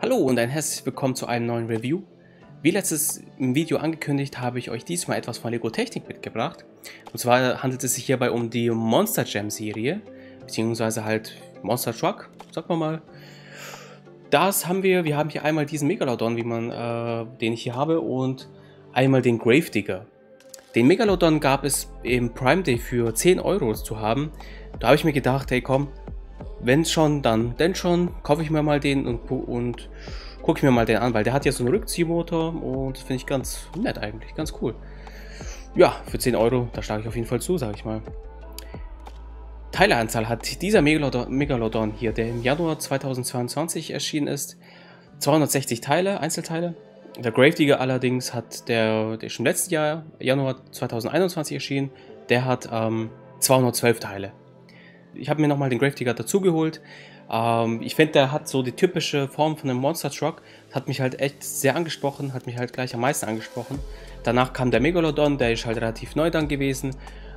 Hallo und ein herzlich willkommen zu einem neuen Review. Wie letztes im Video angekündigt, habe ich euch diesmal etwas von Lego Technik mitgebracht. Und zwar handelt es sich hierbei um die Monster Jam Serie, beziehungsweise halt Monster Truck, sagt man mal. Wir haben hier einmal diesen Megalodon, den ich hier habe, und einmal den Gravedigger. Den Megalodon gab es im Prime Day für 10 Euro zu haben. Da habe ich mir gedacht, hey komm, wenn schon, dann denn schon, kaufe ich mir mal den und gucke ich mir mal den an, weil der hat ja so einen Rückziehmotor und finde ich ganz nett eigentlich, ganz cool. Ja, für 10 Euro, da schlage ich auf jeden Fall zu, sage ich mal. Teileanzahl hat dieser Megalodon hier, der im Januar 2022 erschienen ist, 260 Teile, Einzelteile. Der Gravedigger allerdings hat der ist im letzten Jahr, Januar 2021 erschienen, der hat 212 Teile. Ich habe mir nochmal den Gravedigger dazugeholt. Ich finde, der hat so die typische Form von einem Monster Truck. Das hat mich halt echt sehr angesprochen, hat mich halt gleich am meisten angesprochen. Danach kam der Megalodon, der ist halt relativ neu dann gewesen.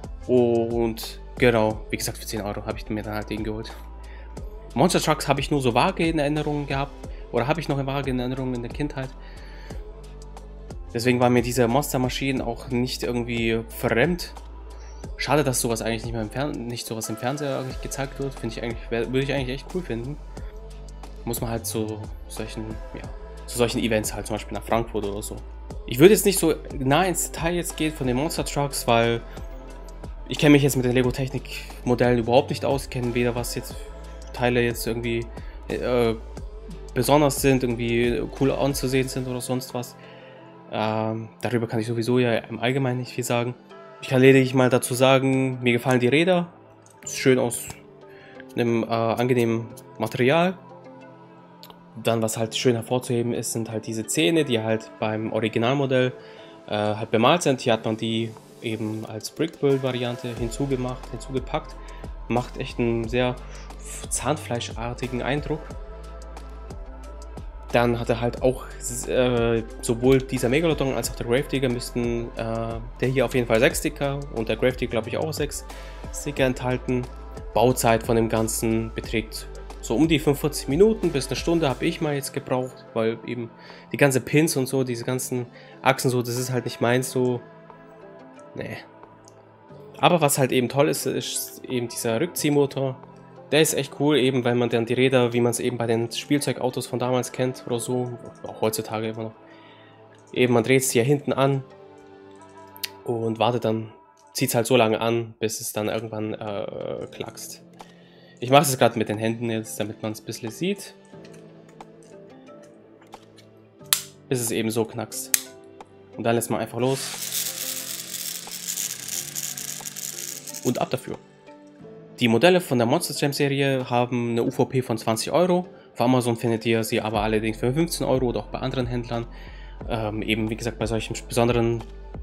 Und genau, wie gesagt, für 10 Euro habe ich mir dann halt den geholt. Monster Trucks habe ich nur so vage in Erinnerung gehabt. Oder habe ich noch vage in Erinnerung in der Kindheit. Deswegen waren mir diese Monstermaschinen auch nicht irgendwie fremd. Schade, dass sowas eigentlich nicht mehr im Fernseher gezeigt wird. Finde ich eigentlich, würde ich eigentlich echt cool finden. Muss man halt zu solchen Events halt zum Beispiel nach Frankfurt oder so. Ich würde jetzt nicht so nah ins Detail jetzt gehen von den Monster Trucks, weil ich kenne mich jetzt mit den Lego Technik Modellen überhaupt nicht aus. Ich kenne weder was jetzt Teile jetzt irgendwie besonders sind, irgendwie cool anzusehen sind oder sonst was. Darüber kann ich sowieso ja im Allgemeinen nicht viel sagen. Ich kann lediglich mal dazu sagen, mir gefallen die Räder. Schön aus einem angenehmen Material. Dann, was halt schön hervorzuheben ist, sind halt diese Zähne, die halt beim Originalmodell halt bemalt sind. Hier hat man die eben als Brick-Build-Variante hinzugepackt. Macht echt einen sehr zahnfleischartigen Eindruck. Dann hat er halt auch sowohl dieser Megalodon als auch der Gravedigger müssten der hier auf jeden Fall 6 Sticker und der Gravedigger glaube ich auch 6 Sticker enthalten. Bauzeit von dem Ganzen beträgt so um die 45 Minuten bis eine Stunde habe ich mal jetzt gebraucht, weil eben die ganzen Pins und so, diese ganzen Achsen so, das ist halt nicht meins so. Nee. Aber was halt eben toll ist, ist eben dieser Rückziehmotor. Der ist echt cool, eben weil man dann die Räder, wie man es eben bei den Spielzeugautos von damals kennt oder so, auch heutzutage immer noch. Eben, man dreht es hier hinten an und wartet dann, zieht es halt so lange an, bis es dann irgendwann klackst. Ich mache es gerade mit den Händen jetzt, damit man es ein bisschen sieht. Bis es eben so knackst. Und dann lässt man einfach los. Und ab dafür. Die Modelle von der Monster Jam Serie haben eine UVP von 20 Euro. Auf Amazon findet ihr sie aber allerdings für 15 Euro oder auch bei anderen Händlern. Eben wie gesagt bei solchen besonderen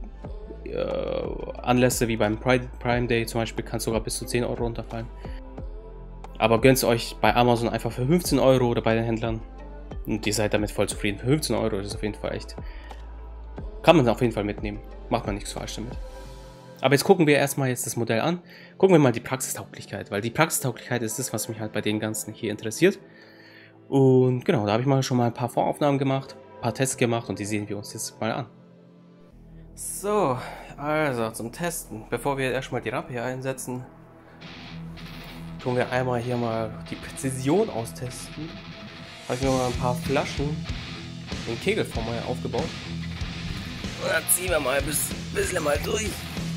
Anlässe wie beim Prime Day zum Beispiel kann es sogar bis zu 10 Euro runterfallen. Aber gönnt es euch bei Amazon einfach für 15 Euro oder bei den Händlern. Und ihr seid damit voll zufrieden. Für 15 Euro ist es auf jeden Fall echt. Kann man auf jeden Fall mitnehmen. Macht man nichts falsch damit. Aber jetzt gucken wir erstmal jetzt das Modell an. Gucken wir mal die Praxistauglichkeit, weil die Praxistauglichkeit ist das, was mich halt bei den ganzen hier interessiert. Und genau, da habe ich schon mal ein paar Voraufnahmen gemacht, ein paar Tests gemacht und die sehen wir uns jetzt mal an. So, also zum Testen, bevor wir erstmal die Rampe hier einsetzen, tun wir einmal hier mal die Präzision austesten. Habe ich mir mal ein paar Flaschen in Kegelform mal aufgebaut. Und dann ziehen wir mal ein bisschen mal durch.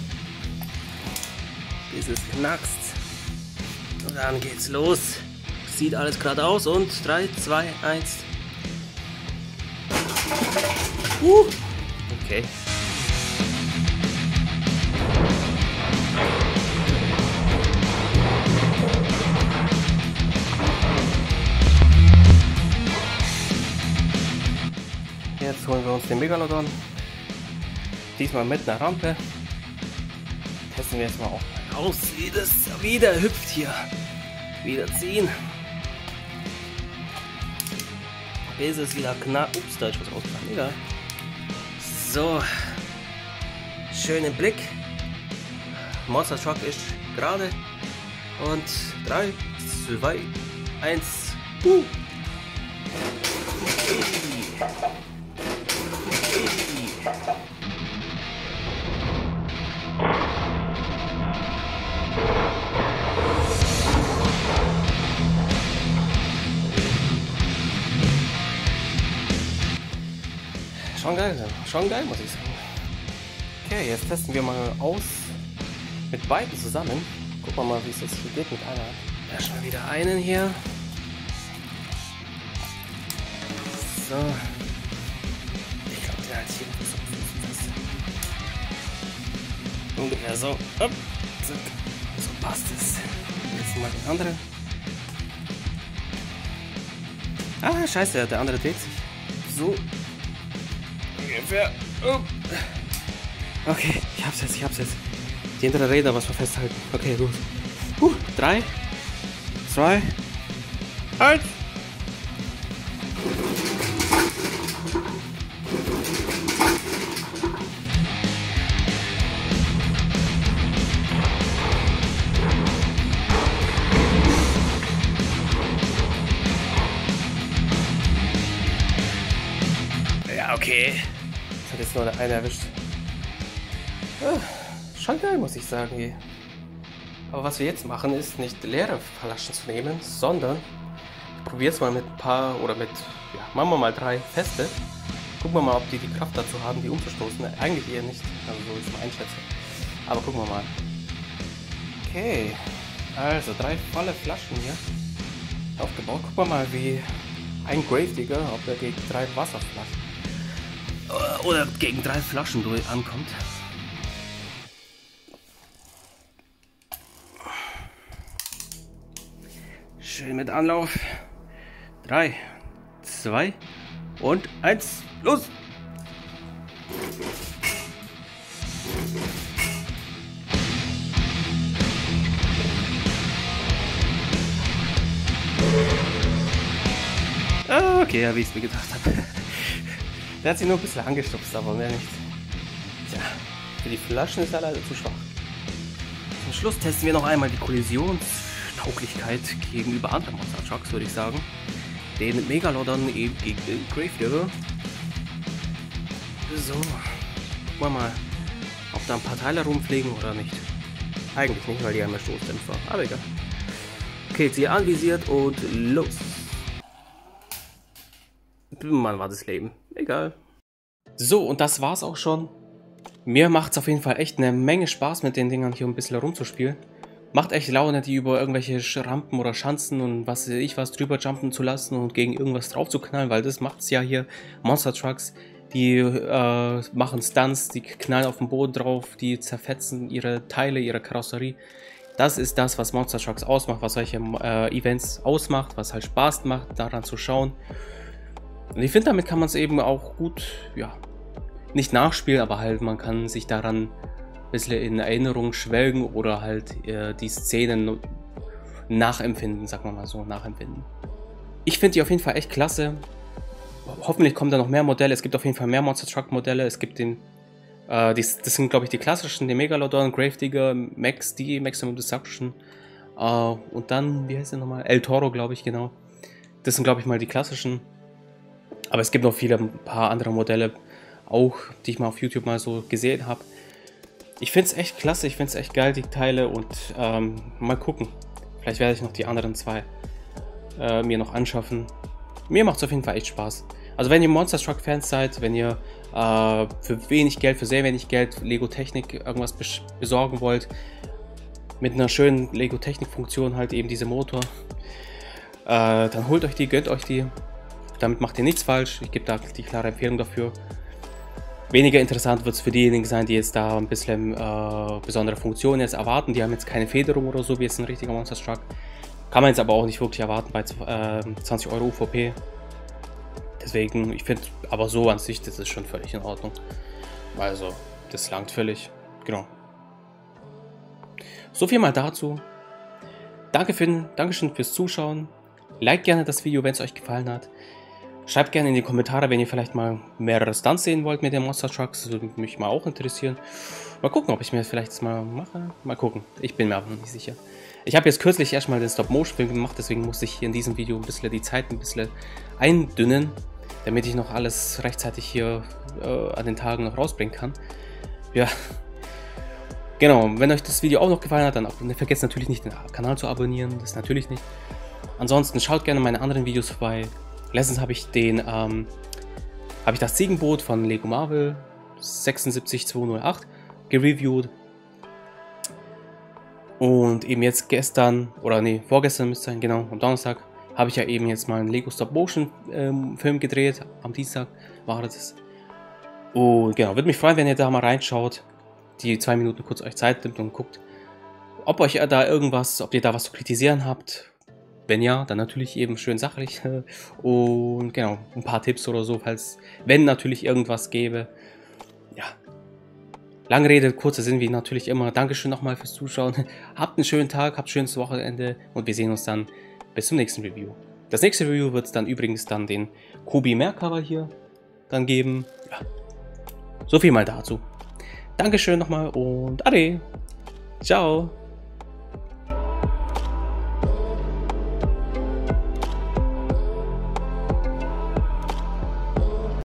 Bis es knackst. Und dann geht's los. Sieht alles gerade aus und 3, 2, 1. Okay. Jetzt holen wir uns den Megalodon. Diesmal mit einer Rampe. Testen wir jetzt mal auch aus, wie das wieder hüpft hier. Wieder ziehen. Bis es wieder knapp. Ups, da ist was rausgekommen. Egal. So. Schönen Blick. Monster Truck ist gerade. Und 3, 2, 1. Schon geil, muss ich sagen. Okay, jetzt testen wir mal aus mit beiden zusammen. Gucken wir mal, wie es jetzt hier geht mit einer. Erstmal wieder einen hier. So. Ich glaube, der hat hier so ungefähr so. Upp, zack. So passt es. Jetzt mal den anderen. Ah, scheiße, der andere dreht sich. So. Ungefähr. Oh. Okay, ich hab's jetzt. Die hintere Räder was wir festhalten. Okay, gut. 3, 2, 1. Ja, okay. Das hat jetzt nur der eine erwischt. Schon geil, muss ich sagen. Ey. Aber was wir jetzt machen, ist nicht leere Flaschen zu nehmen, sondern ich probiere es mal mit ein paar oder mit, ja, machen wir mal 3 feste. Gucken wir mal, ob die Kraft dazu haben, die umzustoßen. Eigentlich eher nicht, also so ist mal einschätzen. Aber gucken wir mal. Okay, also 3 volle Flaschen hier aufgebaut. Gucken wir mal, wie ein Gravedigger, ob er gegen 3 Wasserflaschen oder gegen 3 Flaschen ankommt. Schön mit Anlauf. 3, 2 und 1. Los! Okay, ja, wie ich es mir gedacht habe. Der hat sich nur ein bisschen angestupst, aber mehr nicht. Tja, für die Flaschen ist er leider zu schwach. Zum Schluss testen wir noch einmal die Kollisionstauglichkeit gegenüber anderen Monster Trucks, würde ich sagen. Den Megalodon eben gegen den Gravedigger. So, gucken wir mal, ob da ein paar Teile rumfliegen oder nicht. Eigentlich nicht, weil die haben ja Stoßdämpfer, aber egal. Okay, Ziel anvisiert und los. Mann, war das Leben. Egal. So, und das war's auch schon. Mir macht es auf jeden Fall echt eine Menge Spaß, mit den Dingern hier ein bisschen herumzuspielen. Macht echt Laune, die über irgendwelche Rampen oder Schanzen und was weiß ich was drüber jumpen zu lassen und gegen irgendwas drauf zu knallen, weil das macht's ja hier. Monster Trucks, die machen Stunts, die knallen auf den Boden drauf, die zerfetzen ihre Teile, ihre Karosserie. Das ist das, was Monster Trucks ausmacht, was solche Events ausmacht, was halt Spaß macht, daran zu schauen. Und ich finde, damit kann man es eben auch gut, ja, nicht nachspielen, aber halt man kann sich daran ein bisschen in Erinnerung schwelgen oder halt die Szenen nachempfinden, sagen wir mal so, nachempfinden. Ich finde die auf jeden Fall echt klasse. Hoffentlich kommen da noch mehr Modelle. Es gibt auf jeden Fall mehr Monster Truck Modelle. Es gibt den, das sind glaube ich die klassischen, den Megalodon, Gravedigger, Max D, Maximum Destruction und dann, wie heißt der nochmal? El Toro, glaube ich, genau. Das sind glaube ich mal die klassischen. Aber es gibt noch ein paar andere Modelle, auch die ich mal auf YouTube mal so gesehen habe. Ich finde es echt klasse, ich finde es echt geil, die Teile, und mal gucken. Vielleicht werde ich noch die anderen 2 mir noch anschaffen. Mir macht es auf jeden Fall echt Spaß. Also wenn ihr Monster Truck Fans seid, wenn ihr für wenig Geld, für sehr wenig Geld Lego Technik irgendwas besorgen wollt, mit einer schönen Lego Technik Funktion, halt eben diese Motor, dann holt euch die, gönnt euch die. Damit macht ihr nichts falsch. Ich gebe da die klare Empfehlung dafür. Weniger interessant wird es für diejenigen sein, die jetzt da ein bisschen besondere Funktionen jetzt erwarten. Die haben jetzt keine Federung oder so, wie jetzt ein richtiger Monster Truck. Kann man jetzt aber auch nicht wirklich erwarten bei 20 Euro UVP. Deswegen, ich finde aber so an sich, das ist schon völlig in Ordnung. Also, das langt völlig. Genau. So viel mal dazu. Dankeschön fürs Zuschauen. Like gerne das Video, wenn es euch gefallen hat. Schreibt gerne in die Kommentare, wenn ihr vielleicht mal mehrere Stunts sehen wollt mit den Monster Trucks. Das würde mich mal auch interessieren. Mal gucken, ob ich mir das vielleicht mal mache. Mal gucken. Ich bin mir aber noch nicht sicher. Ich habe jetzt kürzlich erstmal den Stop-Motion-Film gemacht, deswegen musste ich hier in diesem Video ein bisschen die Zeit ein bisschen eindünnen, damit ich noch alles rechtzeitig hier an den Tagen noch rausbringen kann. Ja, genau. Wenn euch das Video auch noch gefallen hat, dann vergesst natürlich nicht den Kanal zu abonnieren. Das natürlich nicht. Ansonsten schaut gerne meine anderen Videos vorbei. Letztens habe ich das Ziegenboot von Lego Marvel 76208 gereviewt. Und eben jetzt gestern, oder nee, vorgestern müsste es sein, genau, am Donnerstag, habe ich ja eben jetzt mal einen Lego Stop-Motion-Film gedreht. Am Dienstag war das. Und genau, würde mich freuen, wenn ihr da mal reinschaut, die 2 Minuten kurz euch Zeit nimmt und guckt, ob ihr da was zu kritisieren habt. Wenn ja, dann natürlich eben schön sachlich. Und genau, ein paar Tipps oder so, wenn natürlich irgendwas gäbe. Ja. Lange Rede, kurzer Sinn, wie natürlich immer. Dankeschön nochmal fürs Zuschauen. Habt einen schönen Tag, habt ein schönes Wochenende und wir sehen uns dann bis zum nächsten Review. Das nächste Review wird es dann übrigens den Kobi Merkcover hier dann geben. Ja. So viel mal dazu. Dankeschön nochmal und ade. Ciao.